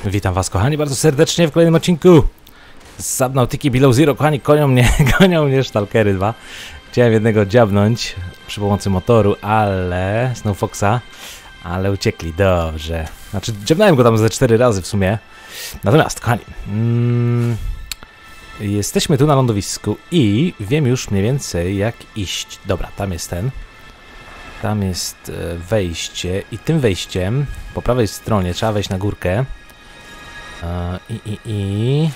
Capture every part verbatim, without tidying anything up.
Witam was, kochani, bardzo serdecznie w kolejnym odcinku z Subnautica Below Zero. Kochani, gonią mnie, gonią mnie Stalkery dwa. Chciałem jednego dziabnąć przy pomocy motoru, ale... Snowfoxa, ale uciekli, dobrze. Znaczy, dziabnąłem go tam ze cztery razy w sumie. Natomiast, kochani, mm, jesteśmy tu na lądowisku i wiem już mniej więcej jak iść. Dobra, tam jest ten. Tam jest wejście i tym wejściem po prawej stronie trzeba wejść na górkę. I, i, i,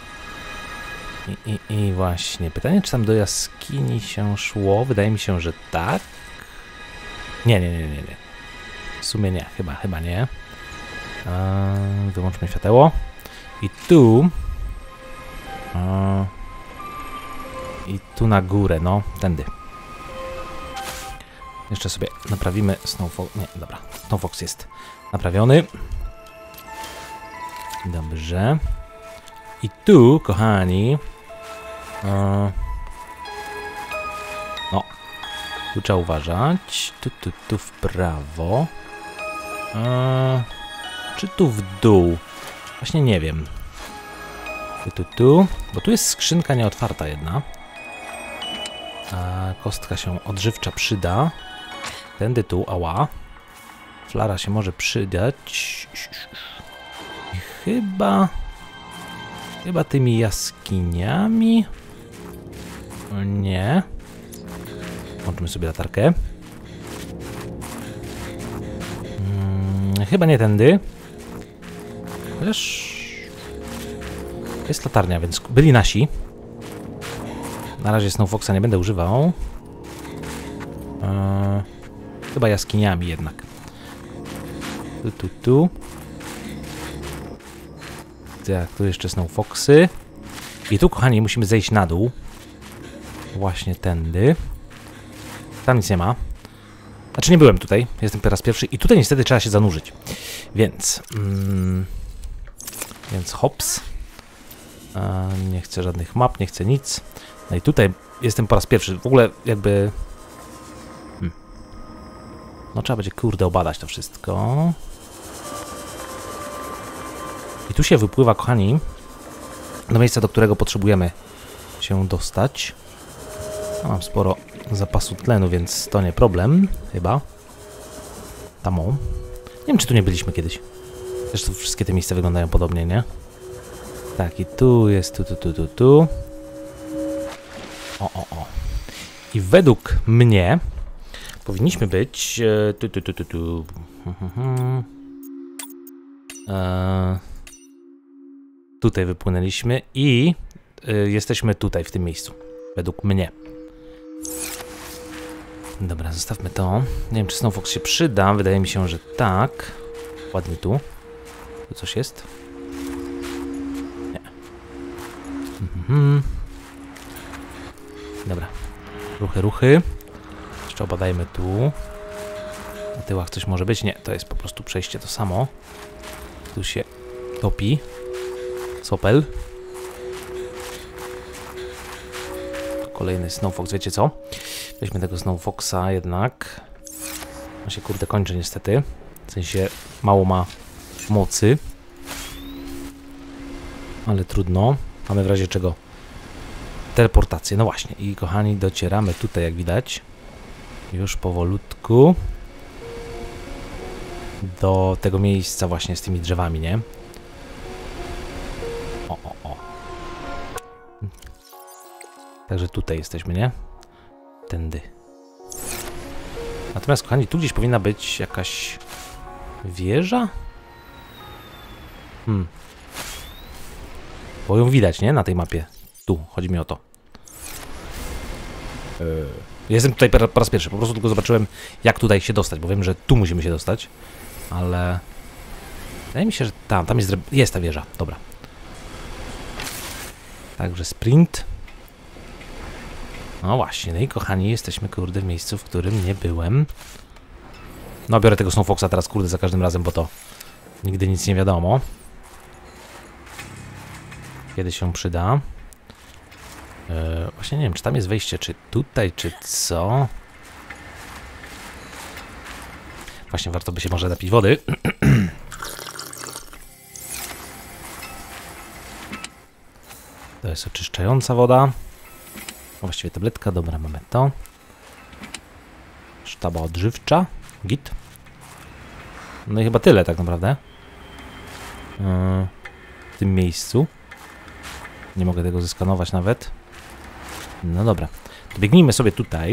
i, i, i właśnie. Pytanie, czy tam do jaskini się szło? Wydaje mi się, że tak. Nie, nie, nie, nie, nie. W sumie nie, chyba, chyba nie. Wyłączmy świateło. I tu. I tu na górę, no, tędy. Jeszcze sobie naprawimy Snowfox. Nie, dobra. Snowfox jest naprawiony. Dobrze. I tu, kochani. E, no. Tu trzeba uważać. Tu, tu, tu w prawo. E, czy tu w dół? Właśnie nie wiem. Tu, tu, tu. Bo tu jest skrzynka nieotwarta jedna. A kostka się odżywcza przyda. Tędy tu, ała. Flara się może przydać. I chyba... Chyba tymi jaskiniami... O nie. Włączymy sobie latarkę. Hmm, chyba nie tędy. Chociaż... Jest latarnia, więc byli nasi. Na razie Snowfoxa nie będę używał. Eee, chyba jaskiniami jednak. Tu, tu, tu. Tak, tu jeszcze Snowfoxy. I tu, kochani, musimy zejść na dół. Właśnie tędy. Tam nic nie ma. Znaczy nie byłem tutaj, jestem teraz pierwszy. I tutaj niestety trzeba się zanurzyć. Więc... Mm, więc hops. Eee, nie chcę żadnych map, nie chcę nic. No i tutaj jestem po raz pierwszy. W ogóle jakby... Hmm. No trzeba będzie, kurde, obadać to wszystko. I tu się wypływa, kochani, do miejsca, do którego potrzebujemy się dostać. No, mam sporo zapasu tlenu, więc to nie problem, chyba. Tam o. Nie wiem, czy tu nie byliśmy kiedyś. Zresztą wszystkie te miejsca wyglądają podobnie, nie? Tak, i tu jest, tu, tu, tu, tu, tu. O, o, o. I według mnie powinniśmy być... E, tu, tu, tu, tu, tu. E, tutaj wypłynęliśmy i e, jesteśmy tutaj, w tym miejscu. Według mnie. Dobra, zostawmy to. Nie wiem, czy Snowfox się przyda. Wydaje mi się, że tak. Ładnie tu. Tu coś jest? Nie. Mhm. Dobra. Ruchy, ruchy. Jeszcze obadajmy tu. Na tyłach coś może być? Nie, to jest po prostu przejście to samo. Tu się topi. Sopel. Kolejny Snowfox, wiecie co? Weźmy tego Snowfoxa jednak. On się kurde kończy niestety. W sensie mało ma mocy. Ale trudno. Mamy w razie czego teleportację. No właśnie. I kochani, docieramy tutaj, jak widać. Już powolutku. Do tego miejsca właśnie z tymi drzewami, nie? O, o, o. Także tutaj jesteśmy, nie? Tędy. Natomiast, kochani, tu gdzieś powinna być jakaś wieża? Hmm. Bo ją widać, nie? Na tej mapie. Tu, chodzi mi o to. Yy. Jestem tutaj po raz pierwszy. Po prostu tylko zobaczyłem, jak tutaj się dostać, bo wiem, że tu musimy się dostać. Ale... Wydaje mi się, że tam, tam jest, jest ta wieża. Dobra. Także sprint. No właśnie, no i kochani, jesteśmy, kurde, w miejscu, w którym nie byłem. No, biorę tego Snowfoxa teraz, kurde, za każdym razem, bo to nigdy nic nie wiadomo. Kiedy się przyda. Yy, właśnie nie wiem, czy tam jest wejście, czy tutaj, czy co? Właśnie warto by się może napić wody. To jest oczyszczająca woda. Właściwie tabletka, dobra, mamy to. Sztaba odżywcza, git. No i chyba tyle tak naprawdę. Yy, w tym miejscu. Nie mogę tego zeskanować nawet. No dobra. To biegnijmy sobie tutaj.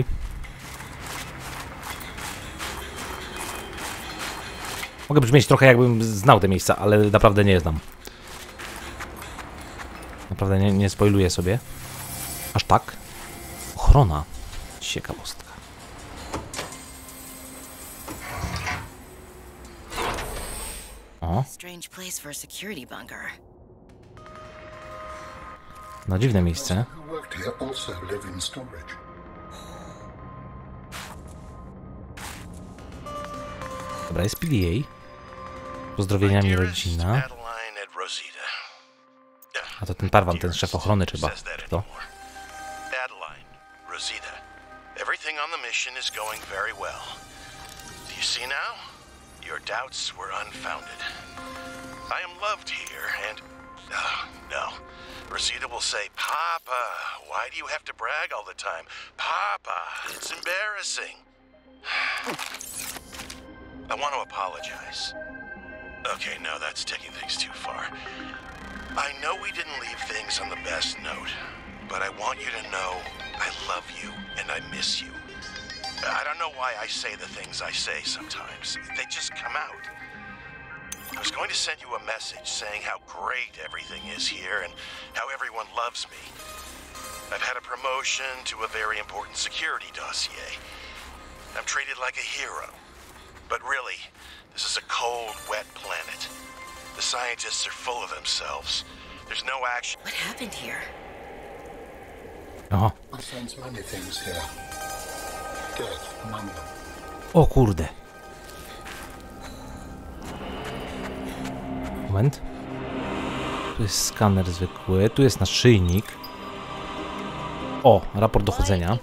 Mogę brzmieć trochę jakbym znał te miejsca, ale naprawdę nie znam. Naprawdę nie, nie spoiluję sobie. Aż tak. Ochrona. Ciekawostka. O. No dziwne miejsce. Dobra, jest P D A. Pozdrowieniami rodzina. A to ten Parvan, ten szef ochrony chyba. To? Rosita, everything on the mission is going very well. Do you see now? Your doubts were unfounded. I am loved here, and... Oh, no. Rosita will say, Papa, why do you have to brag all the time? Papa, it's embarrassing. I want to apologize. Okay, no, that's taking things too far. I know we didn't leave things on the best note, but I want you to know I love you and I miss you. I don't know why I say the things I say sometimes. They just come out. I was going to send you a message saying how great everything is here and how everyone loves me. I've had a promotion to a very important security dossier. I'm treated like a hero. But really, this is a cold, wet planet. The scientists are full of themselves. There's no action. What happened here? Aha. I sense many things here. Death among them. O kurde. Moment. Tu jest skaner zwykły, tu jest naszyjnik. O, raport dochodzenia.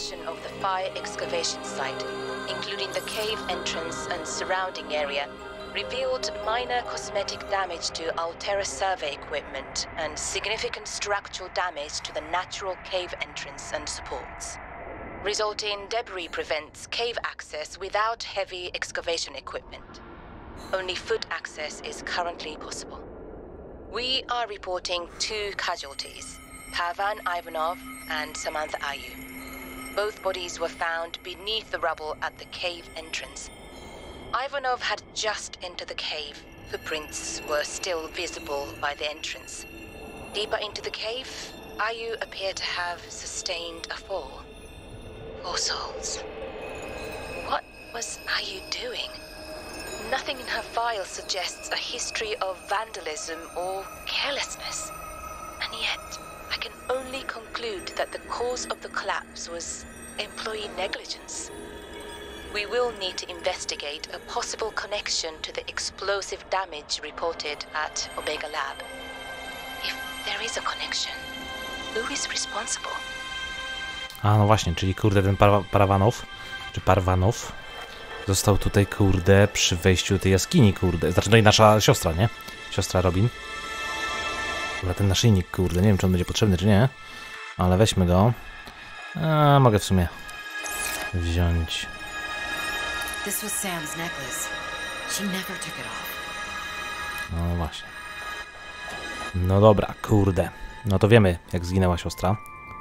Including the cave entrance and surrounding area, revealed minor cosmetic damage to Altera survey equipment and significant structural damage to the natural cave entrance and supports. Resulting debris prevents cave access without heavy excavation equipment. Only foot access is currently possible. We are reporting two casualties, Parvan Ivanov and Samantha Ayu. Both bodies were found beneath the rubble at the cave entrance. Ivanov had just entered the cave. Footprints were still visible by the entrance. Deeper into the cave, Ayu appeared to have sustained a fall. Poor souls. What was Ayu doing? Nothing in her file suggests a history of vandalism or carelessness. And yet, I can only conclude that the cause of the collapse was employee negligence. We will need to investigate a possible connection to the explosive damage reported at Omega Lab. If there is a connection, who is responsible? A no właśnie, czyli kurde ten par Parvanow, czy Parvanow został tutaj kurde przy wejściu do tej jaskini kurde. Znaczy no i nasza siostra, nie? Siostra Robin. Dobra, ten naszyjnik, kurde, nie wiem, czy on będzie potrzebny, czy nie. Ale weźmy go. A, mogę w sumie wziąć. This was Sam's necklace. She never took it off. No właśnie. No dobra, kurde. No to wiemy, jak zginęła siostra.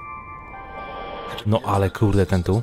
No ale kurde, ten tu.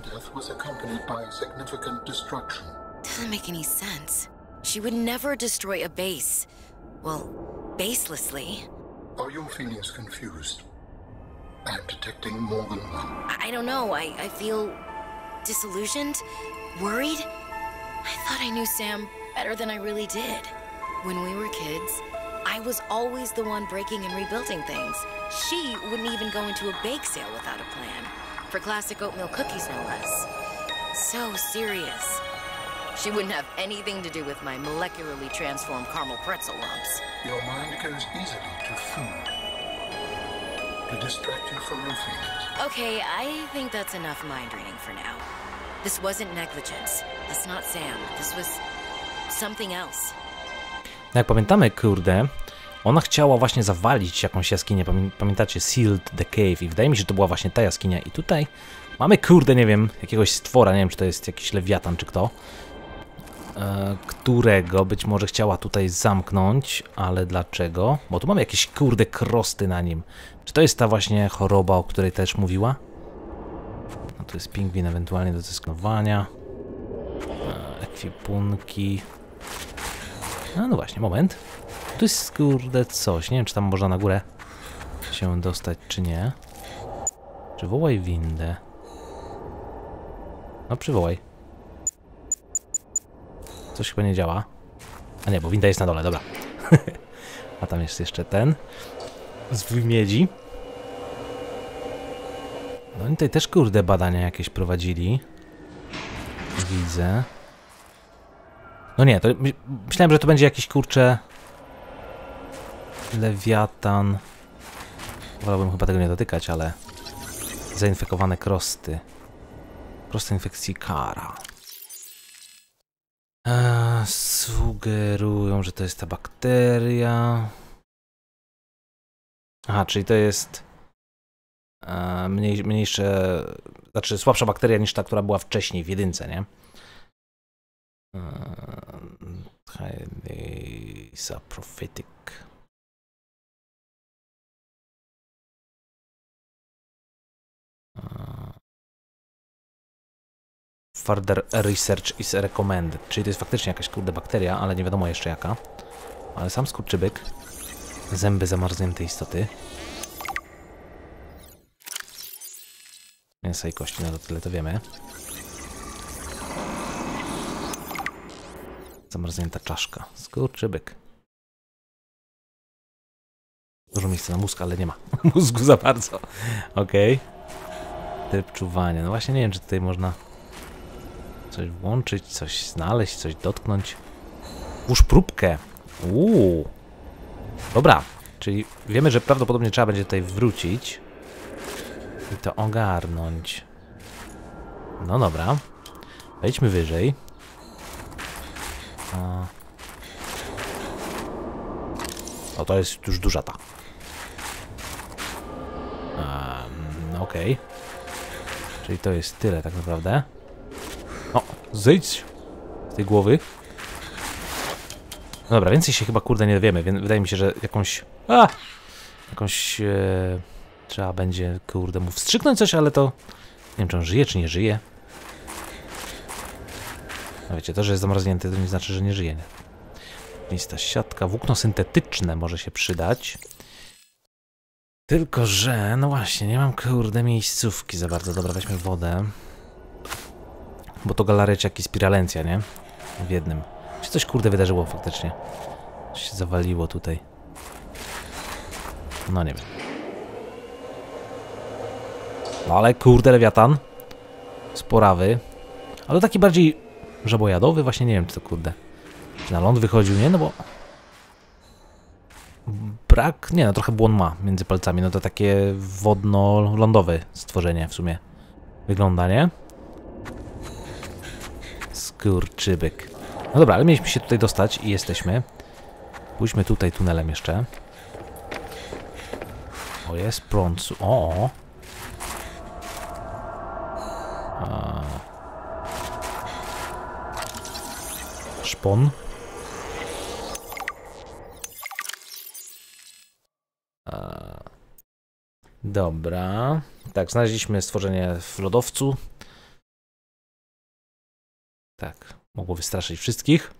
Doesn't make any sense. She would never destroy a base. Well, baselessly. Are your feelings confused? I'm detecting more than one. I don't know. I, I feel disillusioned, worried. I thought I knew Sam better than I really did. When we were kids, I was always the one breaking and rebuilding things. She wouldn't even go into a bake sale without a plan. For classic oatmeal cookies, no less. So serious. She wouldn't have anything to do with my molecularly transformed caramel pretzel lumps. Your mind goes easily to food. To distract you from your feelings. Okay, I think that's enough mind reading for now. This wasn't negligence. That's not Sam. This was something else. Jak pamiętamy, kurde, Ona chciała właśnie zawalić jakąś jaskinię, pamiętacie, Sealed the Cave i wydaje mi się, że to była właśnie ta jaskinia i tutaj mamy, kurde, nie wiem, jakiegoś stwora, nie wiem, czy to jest jakiś lewiatan, czy kto, e, którego być może chciała tutaj zamknąć, ale dlaczego? Bo tu mamy jakieś, kurde, krosty na nim. Czy to jest ta właśnie choroba, o której też mówiła? No to jest pingwin ewentualnie do zeskanowania. E, ekwipunki. No, no właśnie, moment. Tu jest, kurde, coś. Nie wiem, czy tam można na górę się dostać, czy nie. Przywołaj windę. No, przywołaj. Coś chyba nie działa. A nie, bo winda jest na dole, dobra. A tam jest jeszcze ten. Zwój miedzi. No i tutaj też, kurde, badania jakieś prowadzili. Widzę. No nie, to my, myślałem, że to będzie jakiś, kurcze... lewiatan. Wolałbym chyba tego nie dotykać, ale... zainfekowane krosty. Krosty infekcji kara. Eee, sugerują, że to jest ta bakteria. Aha, czyli to jest... Eee, mniej, mniejsze... Znaczy słabsza bakteria niż ta, która była wcześniej w jedynce, nie? Eee, saprophytic. Further research is recommended. Czyli to jest faktycznie jakaś, kurde, bakteria, ale nie wiadomo jeszcze jaka. Ale sam skurczybyk. Zęby zamarzniętej istoty. Mięsa i kości, no to tyle to wiemy. Zamarznięta czaszka. Skurczybyk. Dużo miejsca na mózg, ale nie ma mózgu za bardzo. Okej. Okay. Tryb czuwania. No właśnie nie wiem, czy tutaj można coś włączyć, coś znaleźć, coś dotknąć. Włóż próbkę. Uuu. Dobra. Czyli wiemy, że prawdopodobnie trzeba będzie tutaj wrócić i to ogarnąć. No dobra. Wejdźmy wyżej. A... O, to jest już duża ta. Um, Okej. Okay. Czyli to jest tyle tak naprawdę. O, zejdź z tej głowy. No dobra, więcej się chyba, kurde, nie dowiemy. Wydaje mi się, że jakąś... A! Jakąś... E, trzeba będzie, kurde, mu wstrzyknąć coś, ale to... Nie wiem, czy on żyje, czy nie żyje. No wiecie, to, że jest zamarznięty, to nie znaczy, że nie żyje. Nie? Lista siatka, włókno syntetyczne może się przydać. Tylko, że, no właśnie, nie mam, kurde, miejscówki za bardzo. Dobra, weźmy wodę. Bo to galareciak i spiralencja, nie? W jednym. Czy coś, kurde, wydarzyło faktycznie? Coś się zawaliło tutaj. No nie wiem. No ale, kurde, lewiatan. Sporawy. Ale taki bardziej żabojadowy, właśnie nie wiem, czy to, kurde. Czy na ląd wychodził, nie? No bo... Brak... Nie, no trochę błon ma między palcami. No to takie wodno-lądowe stworzenie w sumie wygląda, nie? Skurczybyk. No dobra, ale mieliśmy się tutaj dostać i jesteśmy. Pójdźmy tutaj tunelem jeszcze. O, jest prąd. O! A... Szpon. A... Dobra. Tak, znaleźliśmy stworzenie w lodowcu. Tak, mogło wystraszyć wszystkich.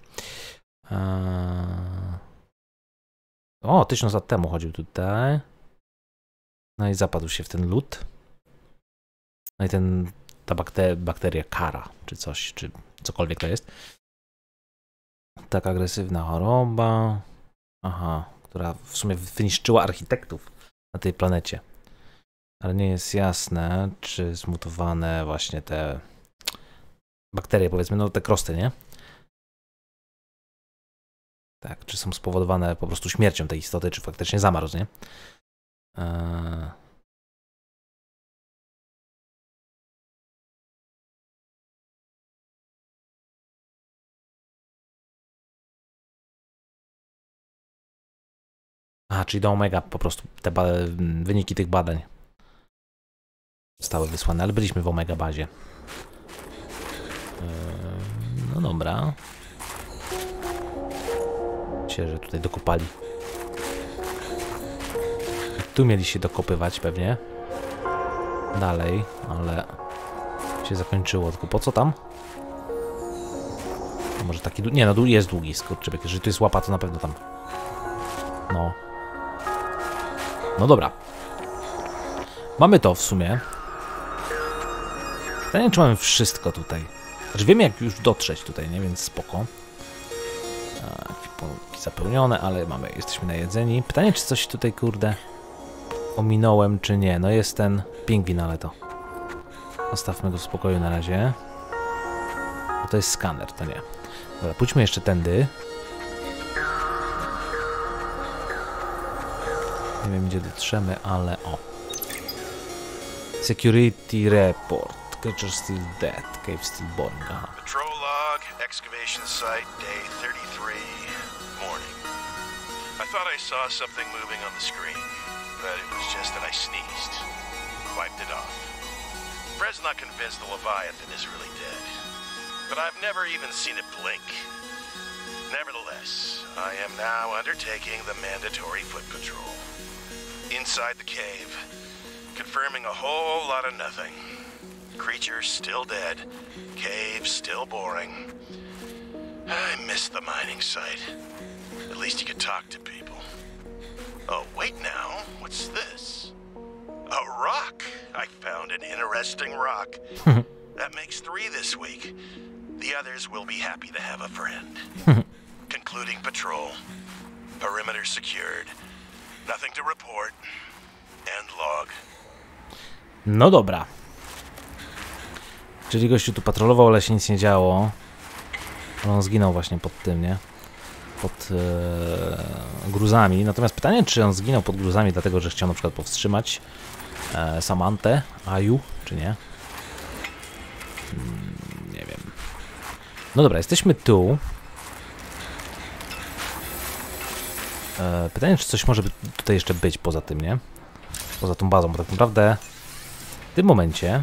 A... O, tysiąc lat temu chodził tutaj. No i zapadł się w ten lód. No i ten, ta bakter bakteria kara, czy coś, czy cokolwiek to jest. Tak agresywna choroba. Aha, która w sumie wyniszczyła architektów na tej planecie. Ale nie jest jasne, czy zmutowane właśnie te bakterie, powiedzmy, no te krosty, nie? Tak, czy są spowodowane po prostu śmiercią tej istoty, czy faktycznie zamarzł, nie? Eee... A, czyli do Omega po prostu te wyniki tych badań zostały wysłane, ale byliśmy w Omega bazie. Yy, no dobra. Myślę, że tutaj dokopali. Tu mieli się dokopywać pewnie. Dalej, ale się zakończyło. Tylko po co tam? A może taki... Nie, no jest długi skurczybyk. Jeżeli tu jest łapa, to na pewno tam... No. No dobra. Mamy to w sumie. Pytanie, czy mamy wszystko tutaj. Znaczy wiemy, jak już dotrzeć tutaj, nie? Więc spoko. Ekwipunki zapełnione, ale mamy, jesteśmy najedzeni. Pytanie, czy coś tutaj, kurde, ominąłem, czy nie. No jest ten pingwin, ale to zostawmy go w spokoju na razie. Bo to jest skaner, to nie. Dobra, pójdźmy jeszcze tędy. Nie wiem, gdzie dotrzemy, ale o. Security report. Creature still dead. Cave still boring. Aha. Patrol log, excavation site, day thirty-three, morning. I thought I saw something moving on the screen, but it was just that I sneezed. Wiped it off. Fred's not convinced the Leviathan is really dead, but I've never even seen it blink. Nevertheless, I am now undertaking the mandatory foot patrol. Inside the cave, confirming a whole lot of nothing. Creatures still dead, cave still boring. I miss the mining site. At least you could talk to people. Oh, wait now, what's this? A rock! I found an interesting rock. That makes three this week. The others will be happy to have a friend. Concluding patrol. Perimeter secured. Nothing to report. End log. No dobra. Czyli gościu tu patrolował, ale się nic nie działo. Ale on zginął właśnie pod tym, nie? Pod e, gruzami. Natomiast pytanie, czy on zginął pod gruzami, dlatego że chciał na przykład powstrzymać e, Samantę, Aju, czy nie? Hmm, nie wiem. No dobra, jesteśmy tu. E, pytanie, czy coś może tutaj jeszcze być poza tym, nie? Poza tą bazą, bo tak naprawdę w tym momencie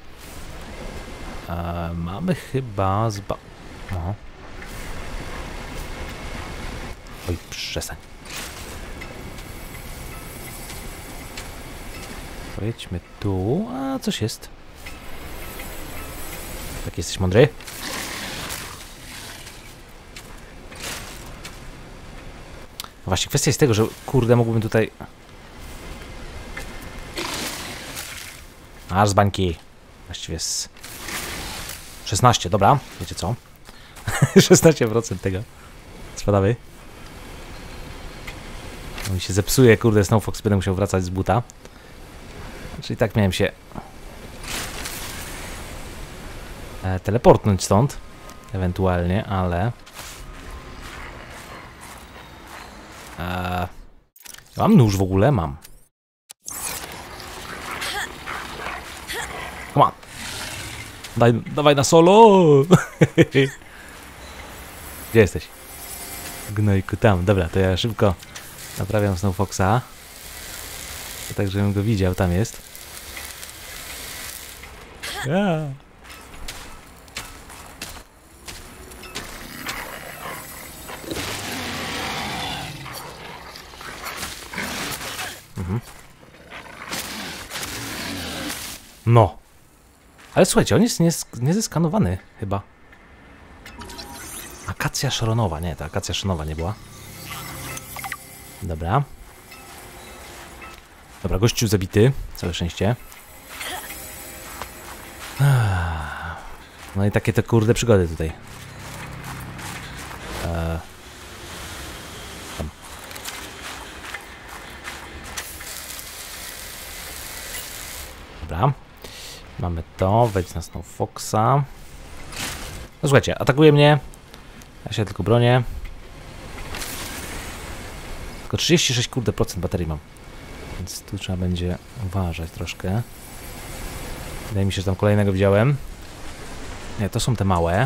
e, mamy chyba zba... Aha. Oj, przestań. Pojedźmy tu, a coś jest. Tak, jesteś mądry? Właśnie, kwestia jest tego, że kurde, mógłbym tutaj... Aż z bańki. Właściwie z... szesnaście, dobra, wiecie co? szesnaście procent tego. Spadamy. No mi się zepsuje, kurde, Snow Fox, będę musiał wracać z buta. Czyli tak miałem się... E, teleportnąć stąd. Ewentualnie, ale... E, mam nóż w ogóle? Mam. Come on. Daj, dawaj na solo! Gdzie jesteś? Gnojku, tam. Dobra, to ja szybko naprawiam Snow Foxa. Tak, żebym go widział. Tam jest. Ja. Mhm. No. Ale słuchajcie, on jest niezeskanowany chyba. Akacja szronowa. Nie, ta akacja szronowa nie była. Dobra. Dobra, gościu zabity. Całe szczęście. No i takie te kurde przygody tutaj. Eee. Tam. Dobra. Mamy to. Wejdź na Snow Foxa. No słuchajcie, atakuje mnie. Ja się tylko bronię. Tylko trzydzieści sześć kurde procent baterii mam. Więc tu trzeba będzie uważać troszkę. Wydaje mi się, że tam kolejnego widziałem. Nie, to są te małe.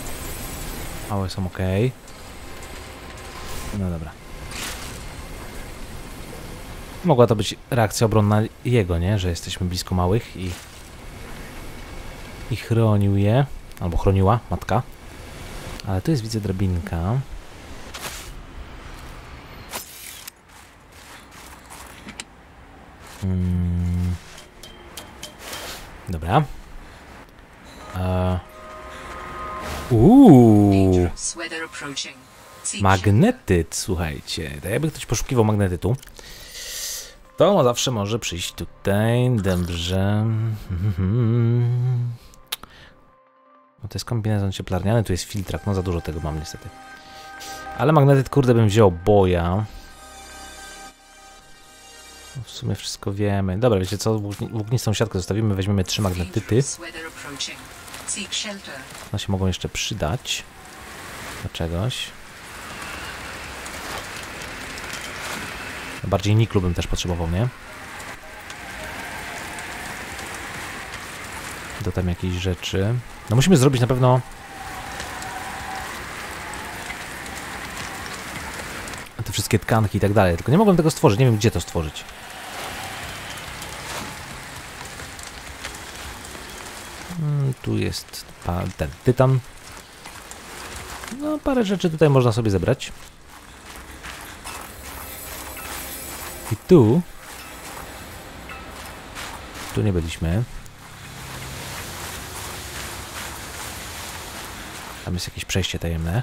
Małe są ok. No dobra. Mogła to być reakcja obronna jego, nie? Że jesteśmy blisko małych i... I chronił je. Albo chroniła matka. Ale tu jest, widzę, drabinka. Hmm. Dobra. Eee. Uuu. Magnetyt, słuchajcie. Tak jakby ktoś poszukiwał magnetytu, to zawsze może przyjść tutaj. Dobrze. No to jest kombinezon cieplarniany, tu jest filtrak. No za dużo tego mam niestety. Ale magnetyt, kurde, bym wziął, boja. No w sumie wszystko wiemy. Dobra, wiecie co? Włóknistą siatkę zostawimy, weźmiemy trzy magnetyty. One się mogą jeszcze przydać do czegoś. Bardziej niklu bym też potrzebował, nie? Do tam jakiejś rzeczy. No musimy zrobić na pewno... te wszystkie tkanki i tak dalej. Tylko nie mogłem tego stworzyć. Nie wiem, gdzie to stworzyć. Hmm, tu jest ten tytan. No, parę rzeczy tutaj można sobie zebrać. I tu... Tu nie byliśmy. Tam jest jakieś przejście tajemne.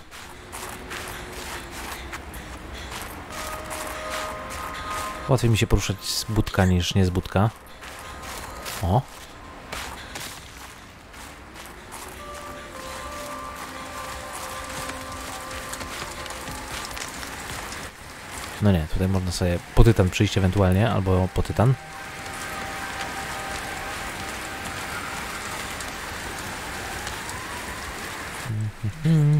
Łatwiej mi się poruszać z budka niż nie z budka. O! No nie, tutaj można sobie po tytan przyjść ewentualnie, albo po tytan. Mm-hmm.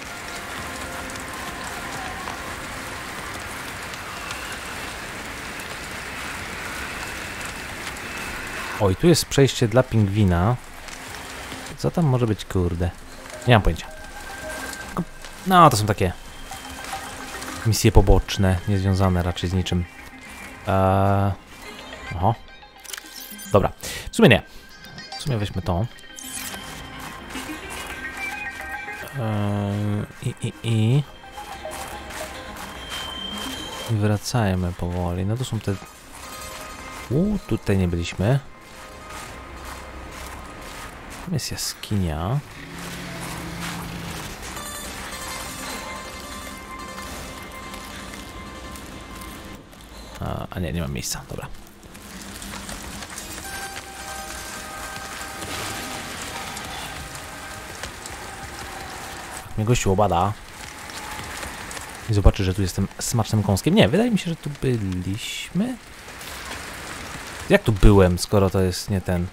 Oj, tu jest przejście dla pingwina. Co tam może być, kurde? Nie mam pojęcia. No, to są takie misje poboczne, niezwiązane raczej z niczym. Eee... Oho. Dobra. W sumie nie. W sumie weźmy to. Eee... I, i, i. I wracajmy powoli. No to są te... U, tutaj nie byliśmy. Tam jest jaskinia. A, a nie, nie mam miejsca, dobra. Mnie gościu obada i zobaczy, że tu jestem smacznym kąskiem. Nie, wydaje mi się, że tu byliśmy. Jak tu byłem, skoro to jest nie ten...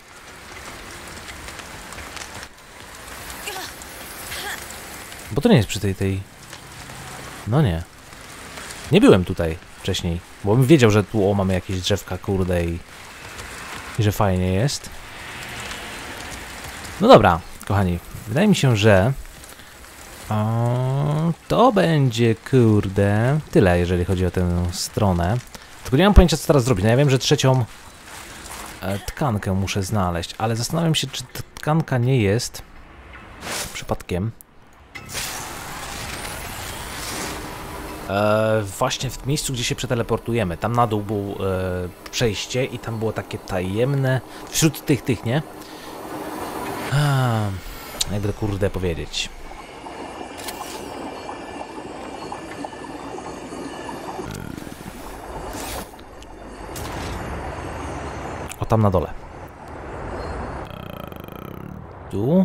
Bo to nie jest przy tej tej... No nie. Nie byłem tutaj wcześniej, bo bym wiedział, że tu o, mamy jakieś drzewka, kurde, i, i że fajnie jest. No dobra, kochani, wydaje mi się, że o, to będzie, kurde, tyle, jeżeli chodzi o tę stronę. Tylko nie mam pojęcia, co teraz zrobić. No ja wiem, że trzecią e, tkankę muszę znaleźć, ale zastanawiam się, czy ta tkanka nie jest przypadkiem E, właśnie w miejscu, gdzie się przeteleportujemy. Tam na dół było e, przejście i tam było takie tajemne... Wśród tych, tych, nie? A, jakby to, kurde, powiedzieć. O, tam na dole. E, tu?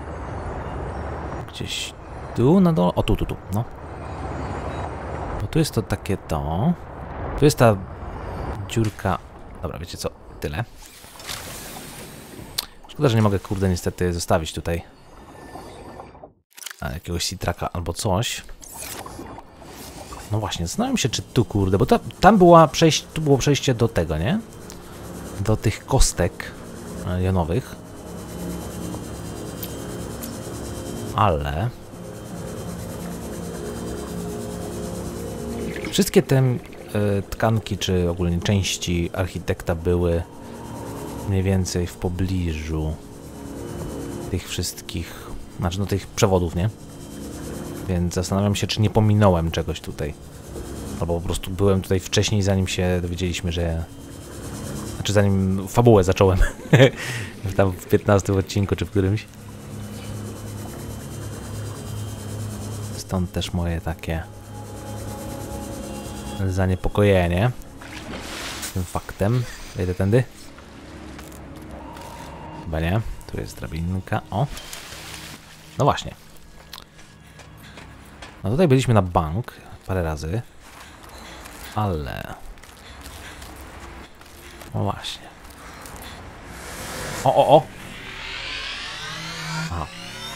Gdzieś tu na dole? O, tu, tu, tu, no. Tu jest to takie to. Tu jest ta dziurka. Dobra, wiecie co? Tyle. Szkoda, że nie mogę, kurde, niestety zostawić tutaj a, jakiegoś citraka albo coś. No właśnie, zastanawiam się, czy tu, kurde, bo ta, tam była przejście, tu było przejście do tego, nie? Do tych kostek jonowych. Ale... Wszystkie te y, tkanki, czy ogólnie części architekta były mniej więcej w pobliżu tych wszystkich, znaczy no tych przewodów, nie? Więc zastanawiam się, czy nie pominąłem czegoś tutaj. Albo po prostu byłem tutaj wcześniej, zanim się dowiedzieliśmy, że... Znaczy zanim fabułę zacząłem. Tam w piętnastym odcinku, czy w którymś. Stąd też moje takie zaniepokojenie tym faktem. Wejdę tędy? Chyba nie. Tu jest drabinka. O! No właśnie. No tutaj byliśmy na bank parę razy. Ale... No właśnie. O, o, o! Aha.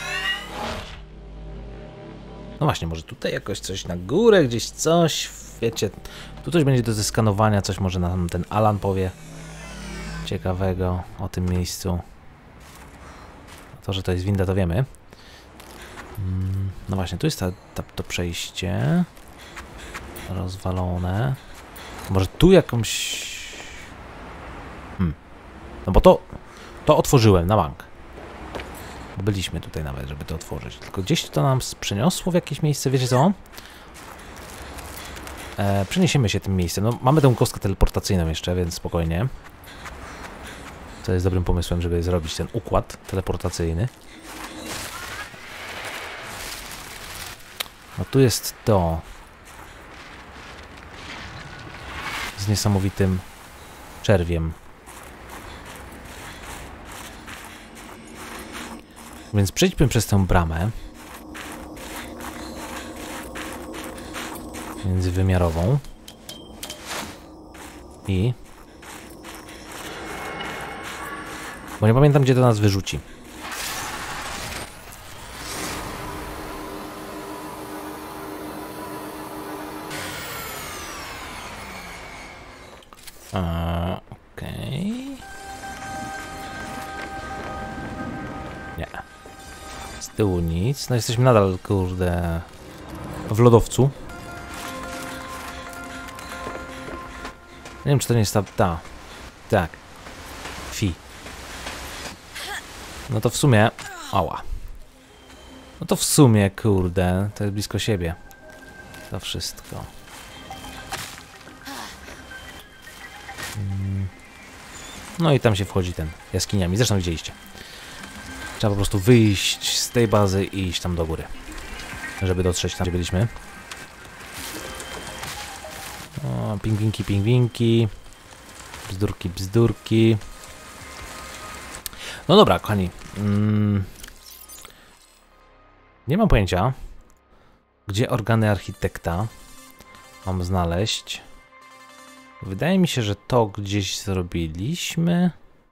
No właśnie, może tutaj jakoś coś na górę, gdzieś coś, wiecie, tu coś będzie do zeskanowania, coś może nam ten Alan powie ciekawego o tym miejscu. To, że to jest winda, to wiemy. No właśnie, tu jest ta, ta, to przejście rozwalone. Może tu jakąś... Hmm. No bo to, to otworzyłem na bank. Byliśmy tutaj nawet, żeby to otworzyć. Tylko gdzieś to nam przeniosło w jakieś miejsce, wiecie co? E, przeniesiemy się tym miejscem. No, mamy tę kostkę teleportacyjną jeszcze, więc spokojnie. To jest dobrym pomysłem, żeby zrobić ten układ teleportacyjny. No tu jest to. Z niesamowitym czerwiem. Więc przejdźmy przez tę bramę międzywymiarową i... Bo nie pamiętam, gdzie to nas wyrzuci. Okej. Okay. Nie. Z tyłu nic. No jesteśmy nadal, kurde, w lodowcu. Nie wiem, czy to nie jest ta... ta. Tak. Fi. No to w sumie... Ała. No to w sumie, kurde, to jest blisko siebie. To wszystko. No i tam się wchodzi ten jaskiniami. Zresztą widzieliście. Trzeba po prostu wyjść z tej bazy i iść tam do góry, żeby dotrzeć tam, gdzie byliśmy. O, pingwinki, pingwinki. Bzdurki, bzdurki. No dobra, kochani. Mm. Nie mam pojęcia, gdzie organy architekta mam znaleźć. Wydaje mi się, że to gdzieś zrobiliśmy.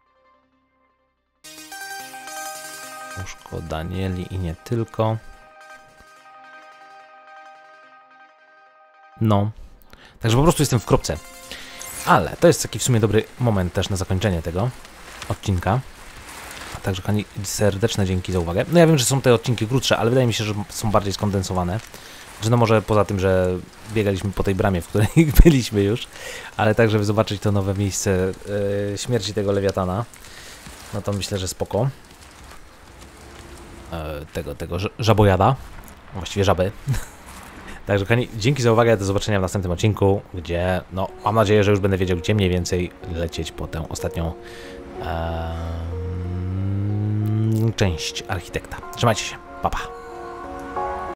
Łóżko Danieli i nie tylko. No. Także po prostu jestem w kropce. Ale to jest taki w sumie dobry moment też na zakończenie tego odcinka. Także kochani, serdeczne dzięki za uwagę. No ja wiem, że są te odcinki krótsze, ale wydaje mi się, że są bardziej skondensowane. Że no może poza tym, że biegaliśmy po tej bramie, w której byliśmy już, ale tak, żeby zobaczyć to nowe miejsce yy, śmierci tego lewiatana, no to myślę, że spoko. Yy, tego, tego żabojada, właściwie żaby. Także kochani, dzięki za uwagę, do zobaczenia w następnym odcinku, gdzie, no, mam nadzieję, że już będę wiedział, gdzie mniej więcej lecieć po tę ostatnią yy, część architekta. Trzymajcie się, pa pa.